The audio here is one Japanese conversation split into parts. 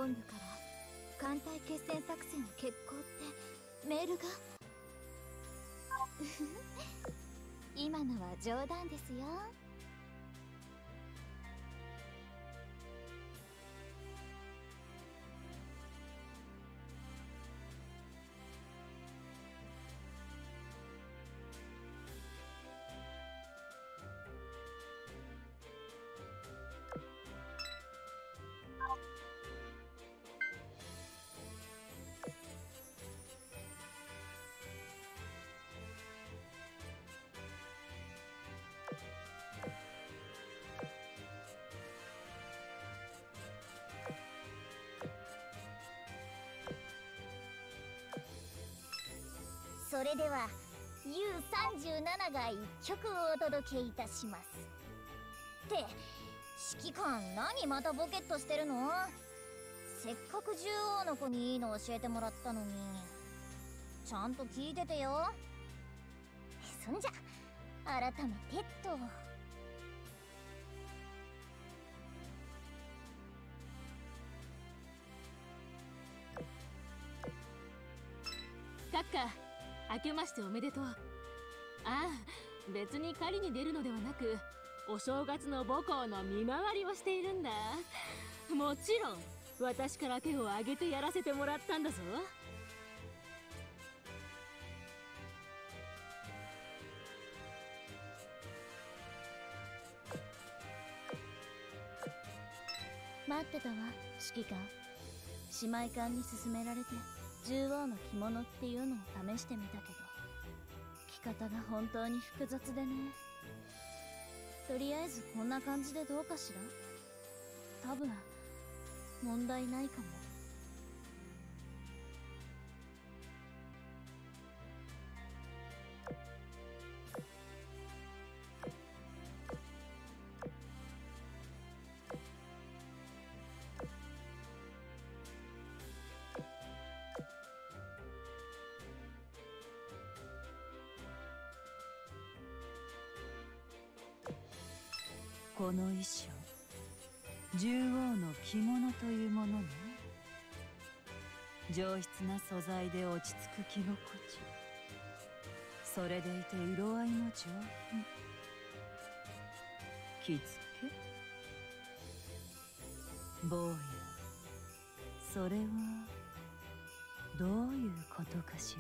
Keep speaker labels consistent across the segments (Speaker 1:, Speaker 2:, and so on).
Speaker 1: 本部から艦隊決戦作戦を決行ってメールが。今のは冗談ですよ。
Speaker 2: それでは U37 が1曲お届けいたします。って指揮官、何またボケっとしてるの？せっかく獣王の子にいいの教えてもらったのに。ちゃんと聞いててよ。そんじゃ改めてっと。
Speaker 3: 閣下、明けましておめでとう。ああ、別に狩りに出るのではなく、お正月の母校の見回りをしているんだ。もちろん私から手を挙げてやらせてもらったんだぞ。
Speaker 2: 待ってたわ、指揮官。姉妹艦に勧められて獣王の着物っていうのを試してみたけど、着方が本当に複雑でね。とりあえずこんな感じでどうかしら。多分問題ないかも。
Speaker 4: この衣装、獣王の着物というものね。上質な素材で落ち着く着心地、それでいて色合いも上品。着付け、坊や、それはどういうことかしら。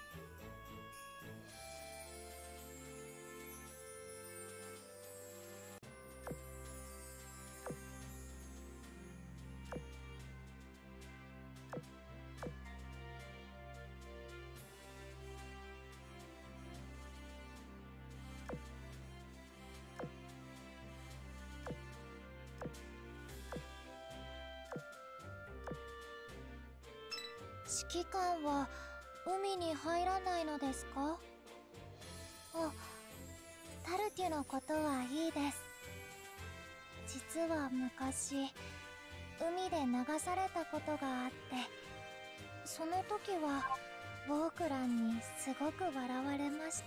Speaker 2: 指揮官は海に入らないのですか？あ、タルティのことはいいです。実は昔海で流されたことがあって、その時はウォークランにすごく笑われました。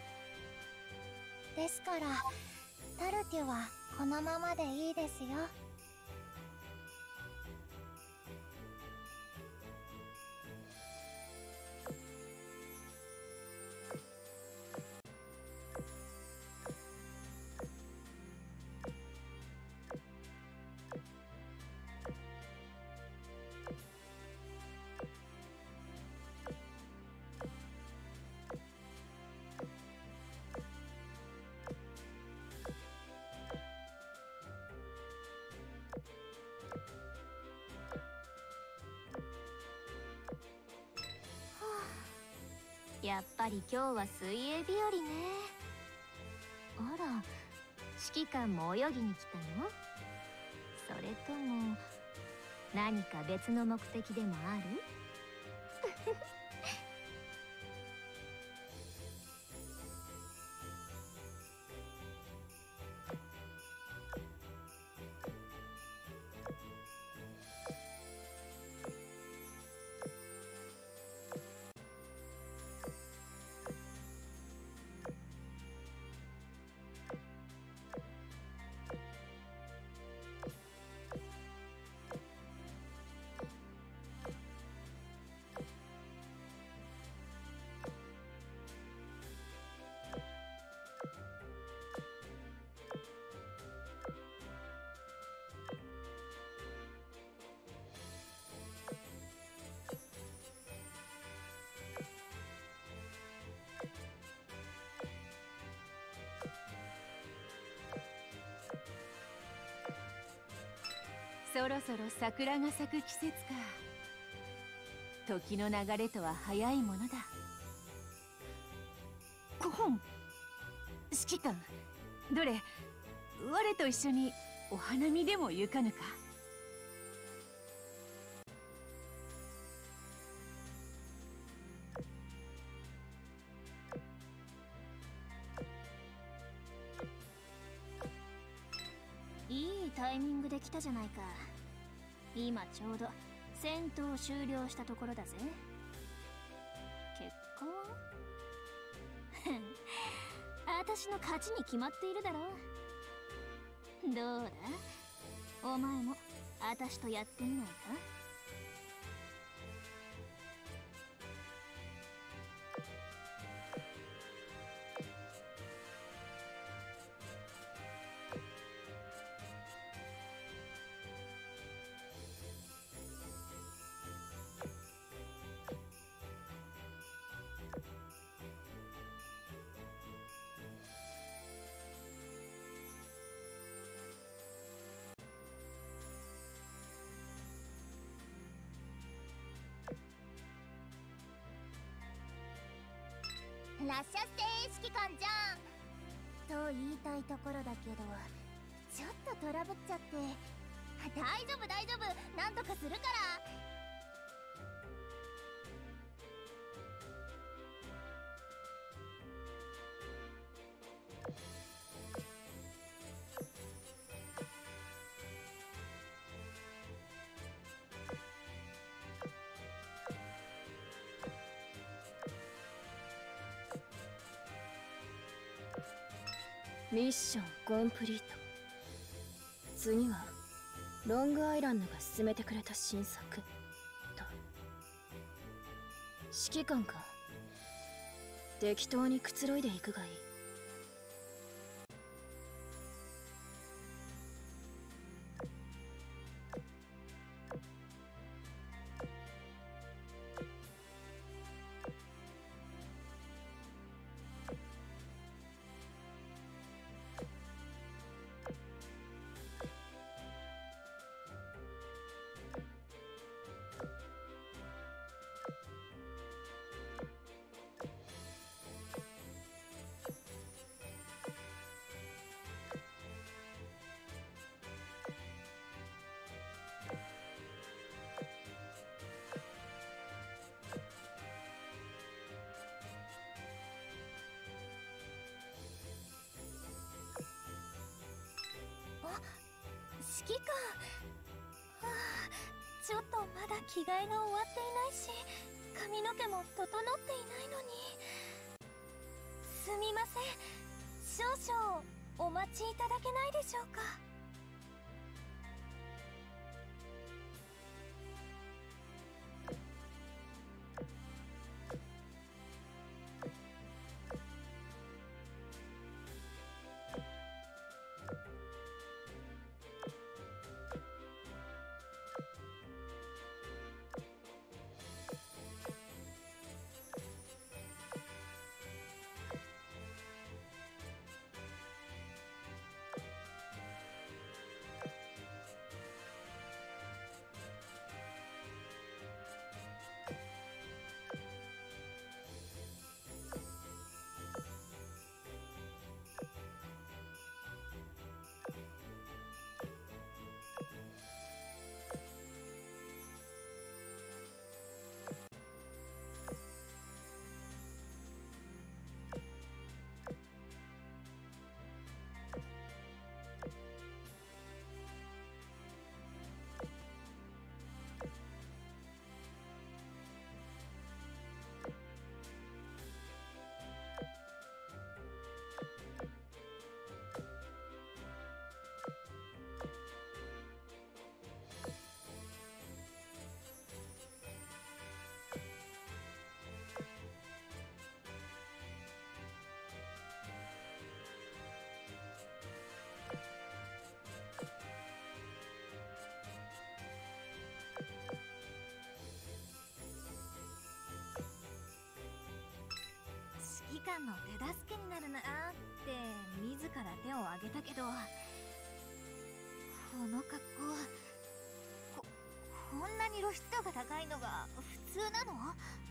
Speaker 2: ですからタルティはこのままでいいですよ。
Speaker 1: やっぱり今日は水泳日和ね。あら、指揮官も泳ぎに来たの？それとも何か別の目的でもある？
Speaker 4: そろそろ桜が咲く季節か。時の流れとは早いものだ。コホン、指揮官、どれ我と一緒にお花見でも行かぬか。
Speaker 2: いいタイミングで来たじゃないか。今ちょうど戦闘終了したところだぜ。結果は私の勝ちに決まっているだろう。どうだ、お前も私とやってみないか。らっしゃって指揮官じゃんと言いたいところだけど、ちょっとトラブっちゃって。大丈夫大丈夫、なんとかするから。
Speaker 5: ミッションコンプリート。次はロングアイランドが進めてくれた新作と。指揮官か。適当にくつろいでいくがいい。
Speaker 2: 指揮官、ちょっとまだ着替えが終わっていないし、髪の毛も整っていないのに。すみません、少々お待ちいただけないでしょうか。指揮官の手助けになるならって自ら手を挙げたけど、この格好んなに露出度が高いのが普通なの？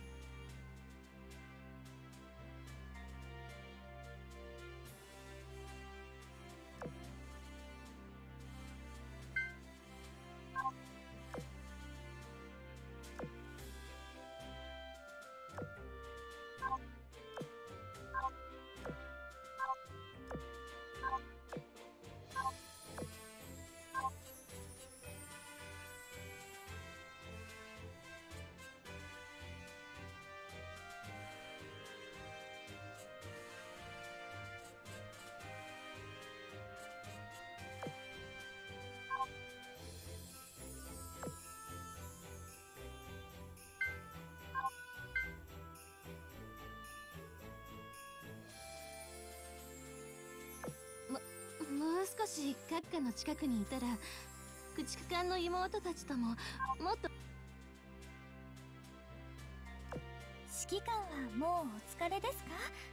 Speaker 3: もう少し閣下の近くにいたら駆逐艦の妹たちとももっと。
Speaker 2: 指揮官はもうお疲れですか？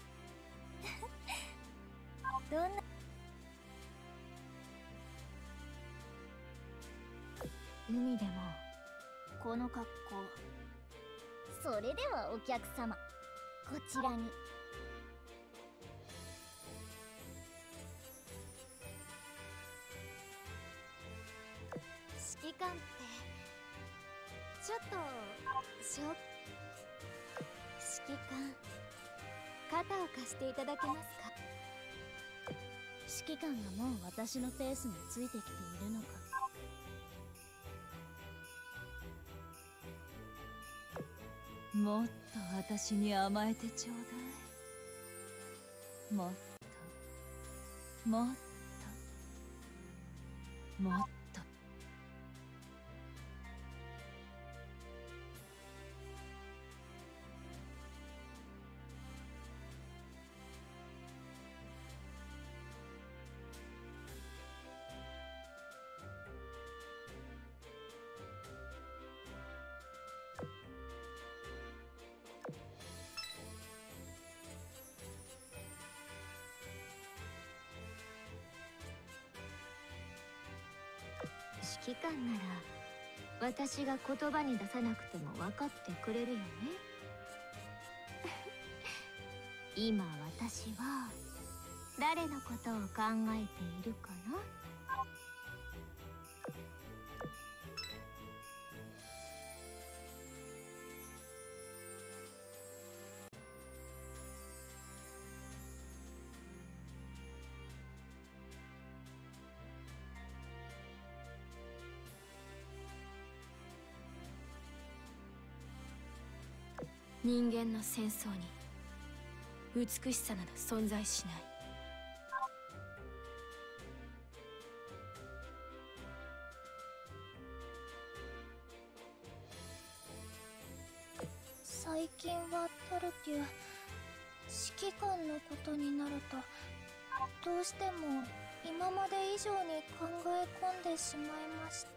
Speaker 2: どんな海でもこの格好。それではお客様、こちらに。指揮官ってちょっと指揮官、肩を貸していただけますか？指揮官がもう私のペースについてきているのか。
Speaker 4: もっと私に甘えてちょうだい。もっともっともっと。
Speaker 1: 指揮官なら私が言葉に出さなくても分かってくれるよね。今私は誰のことを考えているかな？
Speaker 5: 人間の戦争に美しさなど存在しない。
Speaker 2: 最近はタルティュ、指揮官のことになるとどうしても今まで以上に考え込んでしまいまして。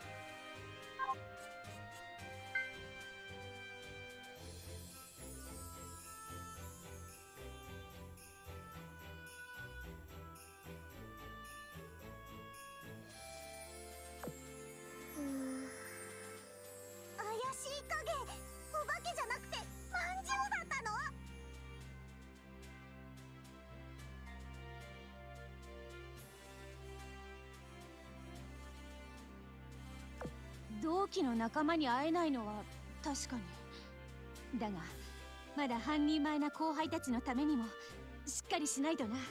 Speaker 2: 怪しい影、お化けじゃなくてまんじゅうだったの？
Speaker 4: 同期の仲間に会えないのは確かに。だがまだ半人前な後輩たちのためにもしっかりしないとな。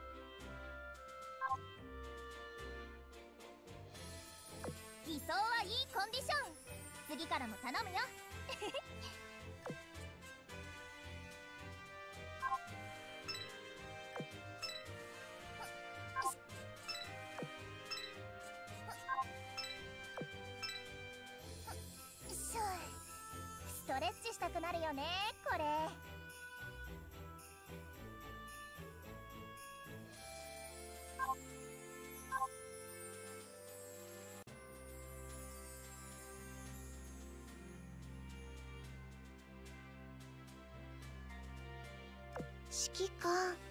Speaker 2: 偽装はいいコンディション。次からも頼むよ。ストレッチしたくなるよね、これ。指揮官。